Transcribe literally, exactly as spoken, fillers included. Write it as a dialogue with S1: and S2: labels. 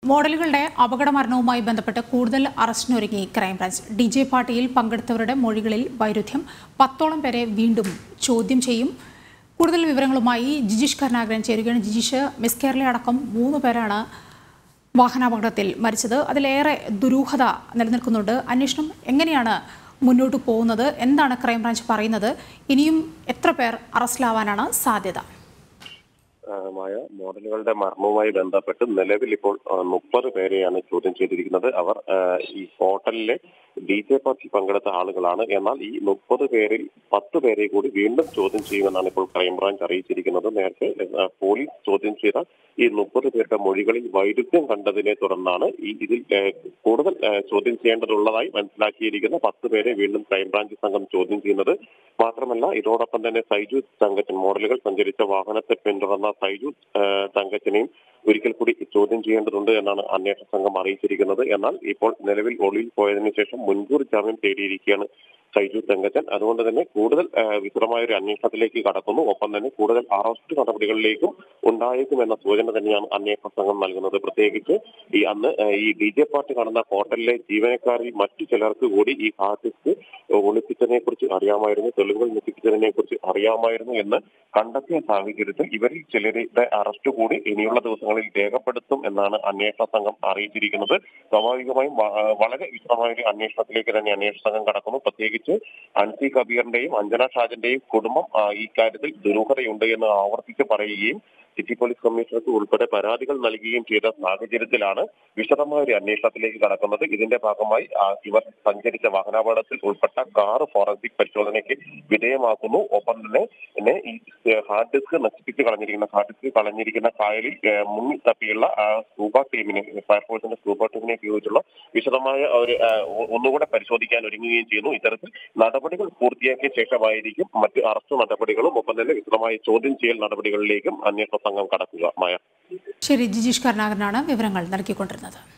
S1: മോഡലുകളുടെ അപകട മരണവുമായി ബന്ധപ്പെട്ട് കൂടുതൽ അറസ്റ്റിനൊരുങ്ങി ക്രൈംബ്രാഞ്ച്. ഡി ജെ പാർട്ടിയിൽ പങ്കെടുത്തവരുടെ മൊഴികളിൽ വൈരുദ്ധ്യം. പത്തോളം പേരെ വീണ്ടും ചോദ്യം ചെയ്യും. കൂടുതൽ വിവരങ്ങളുമായി ജിജീഷ് കരുണാകരൻ ചേരുകയാണ്. ജിജീഷ്, മിസ് കേരള അടക്കം മൂന്ന് പേരാണ് വാഹനാപകടത്തിൽ മരിച്ചത്. അതിലേറെ ദുരൂഹത നിലനിൽക്കുന്നുണ്ട്. അന്വേഷണം എങ്ങനെയാണ് മുന്നോട്ട് പോകുന്നത്? എന്താണ് ക്രൈംബ്രാഞ്ച് പറയുന്നത്? ഇനിയും എത്ര പേർ അറസ്റ്റിലാവാനാണ് സാധ്യത?
S2: മായ മോഡലുകളുടെ മരണവുമായി ബന്ധപ്പെട്ട് നിലവിൽ ഇപ്പോൾ മുപ്പത് പേരെയാണ് ചോദ്യം ചെയ്തിരിക്കുന്നത്. അവർ ഈ ഹോട്ടലിലെ ഡി ജെ പാർട്ടി പങ്കെടുത്ത ആളുകളാണ്. എന്നാൽ ഈ മുപ്പത് പേരിൽ പത്ത് പേരെ കൂടി വീണ്ടും ചോദ്യം ചെയ്യുമെന്നാണ് ഇപ്പോൾ ക്രൈംബ്രാഞ്ച് അറിയിച്ചിരിക്കുന്നത്. നേരത്തെ പോലീസ് ചോദ്യം ചെയ്ത ഈ മുപ്പത് പേരുടെ മൊഴികളിൽ വൈരുദ്ധ്യം കണ്ടതിനെ തുടർന്നാണ് ഈ ഇതിൽ കൂടുതൽ ചോദ്യം ചെയ്യേണ്ടതുള്ളതായി മനസ്സിലാക്കിയിരിക്കുന്ന പത്ത് പേരെ വീണ്ടും ക്രൈംബ്രാഞ്ച് സംഘം ചോദ്യം ചെയ്യുന്നത്. മാത്രമല്ല, ഇതോടൊപ്പം തന്നെ സൈജു തങ്കച്ചൻ മോഡലുകൾ സഞ്ചരിച്ച വാഹനത്തെ പിന്തുടർന്ന സൈജു തങ്കച്ചനെയും ഒരിക്കൽ കൂടി ചോദ്യം ചെയ്യേണ്ടതുണ്ട് എന്നാണ് അന്വേഷണ സംഘം അറിയിച്ചിരിക്കുന്നത്. എന്നാൽ ഇപ്പോൾ നിലവിൽ ഒളിവിൽ പോയതിനു ശേഷം മുൻകൂർ ജാമ്യം തേടിയിരിക്കുകയാണ് സൈജു തങ്കച്ചൻ. അതുകൊണ്ട് തന്നെ കൂടുതൽ വിശദമായ ഒരു അന്വേഷണത്തിലേക്ക് കടക്കുന്നു. ഒപ്പം തന്നെ കൂടുതൽ അറസ്റ്റ് നടപടികളിലേക്കും ഉണ്ടായേക്കും എന്ന സൂചന തന്നെയാണ് അന്വേഷണ സംഘം നൽകുന്നത്. പ്രത്യേകിച്ച് ഈ അന്ന് ഈ ഡി ജെ പാർട്ടി നടന്ന ഹോട്ടലിലെ ജീവനക്കാരിൽ മറ്റു ചിലർക്ക് കൂടി ഈ ഹാർഡ് ഡിസ്ക് ഒളിപ്പിച്ചതിനെ കുറിച്ച് അറിയാമായിരുന്നു, തെളിവുകൾ നശിപ്പിച്ചതിനെ കുറിച്ച് അറിയാമായിരുന്നു എന്ന് കണ്ടെത്തിയ സാഹചര്യത്തിൽ ഇവരിൽ ചിലരുടെ അറസ്റ്റ് കൂടി ഇനിയുള്ള ദിവസങ്ങളിൽ രേഖപ്പെടുത്തും എന്നാണ് അന്വേഷണ സംഘം അറിയിച്ചിരിക്കുന്നത്. സ്വാഭാവികമായും വളരെ വിശദമായ ഒരു അന്വേഷണത്തിലേക്ക് തന്നെ അന്വേഷണ സംഘം കടക്കുന്നു. പ്രത്യേകിച്ച് അൻസി കബീറിന്റെയും അഞ്ജന ഷാജന്റെയും കുടുംബം ഈ കാര്യത്തിൽ ദുരൂഹതയുണ്ട് എന്ന് ആവർത്തിച്ച് പറയുകയും സിറ്റി പോലീസ് കമ്മീഷണർക്ക് ഉൾപ്പെടെ പരാതികൾ നൽകുകയും ചെയ്ത സാഹചര്യത്തിലാണ് വിശദമായ ഒരു അന്വേഷണത്തിലേക്ക് കടക്കുന്നത്. ഇതിന്റെ ഭാഗമായി ഇവർ സഞ്ചരിച്ച വാഹനാപകടത്തിൽ ഉൾപ്പെട്ട കാർ ഫോറൻസിക് പരിശോധനയ്ക്ക് വിധേയമാക്കുന്നു. ഒപ്പം തന്നെ പിന്നെ ഈ ഹാർഡ് ഡിസ്ക് നശിപ്പിച്ച് കളഞ്ഞിരിക്കുന്ന ഹാർഡ് ഡിസ്ക് കളഞ്ഞിരിക്കുന്ന കായലിൽ മുങ്ങി തപ്പിയുള്ള സ്കൂബ ടീമിനെ ഫയർഫോഴ്സിന്റെ സ്കൂബ ടീമിനെ ഉപയോഗിച്ചുള്ള വിശദമായ ഒരു ഒന്നുകൂടെ പരിശോധിക്കാൻ ഒരുങ്ങുകയും ചെയ്യുന്നു. ഇത്തരത്തിൽ നടപടികൾ പൂർത്തിയാക്കിയ ശേഷമായിരിക്കും മറ്റ് അറസ്റ്റ് നടപടികളും ഒപ്പം തന്നെ വിശദമായ ചോദ്യം ചെയ്യൽ നടപടികളിലേക്കും അന്വേഷണ സംഘം കടക്കുക. മായ
S1: ശരി, ജിജീഷ് കരുണാകരനാണ് വിവരങ്ങൾ നൽകിക്കൊണ്ടിരുന്നത്.